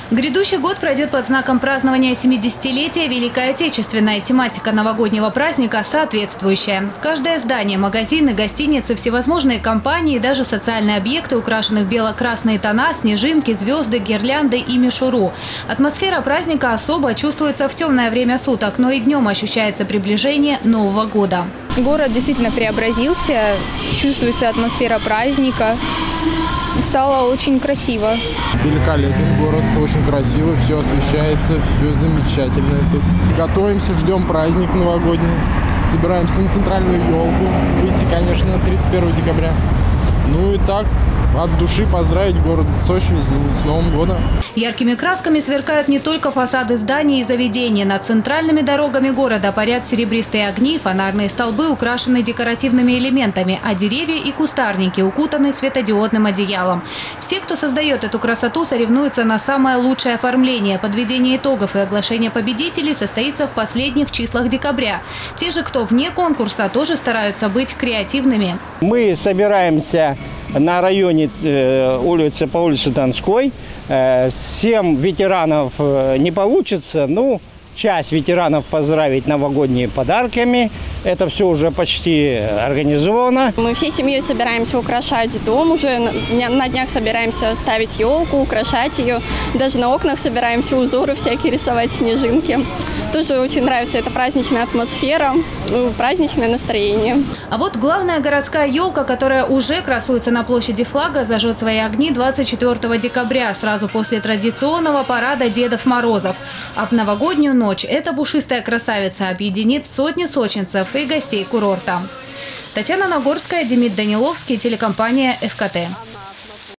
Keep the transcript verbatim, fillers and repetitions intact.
Грядущий год пройдет под знаком празднования семидесятилетия Великой Отечественной. Тематика новогоднего праздника соответствующая. Каждое здание, магазины, гостиницы, всевозможные компании и даже социальные объекты украшены в бело-красные тона, снежинки, звезды, гирлянды и мишуру. Атмосфера праздника особо чувствуется в темное время суток, но и днем ощущается приближение Нового года. Город действительно преобразился, чувствуется атмосфера праздника. Стало очень красиво. Великолепный город, очень красиво, все освещается, все замечательно тут. Готовимся, ждем праздник новогодний, собираемся на центральную елку, выйти, конечно, тридцать первого декабря. Ну и так, от души поздравить город Сочи с Новым годом. Яркими красками сверкают не только фасады зданий и заведений. Над центральными дорогами города парят серебристые огни, фонарные столбы украшены декоративными элементами, а деревья и кустарники укутаны светодиодным одеялом. Все, кто создает эту красоту, соревнуются на самое лучшее оформление. Подведение итогов и оглашение победителей состоится в последних числах декабря. Те же, кто вне конкурса, тоже стараются быть креативными. Мы собираемся на районе улицы по улице Донской. Всем ветеранов не получится, ну, часть ветеранов поздравить новогодними подарками. Это все уже почти организовано. Мы всей семьей собираемся украшать дом уже. На днях собираемся ставить елку, украшать ее. Даже на окнах собираемся узоры всякие рисовать, снежинки. Тоже очень нравится эта праздничная атмосфера, праздничное настроение. А вот главная городская елка, которая уже красуется на площади Флага, зажжет свои огни двадцать четвёртого декабря, сразу после традиционного парада Дедов Морозов. А в новогоднюю ночь эта пушистая красавица объединит сотни сочинцев и гостей курорта. Татьяна Нагорская, Демид Даниловский, телекомпания эф ка тэ.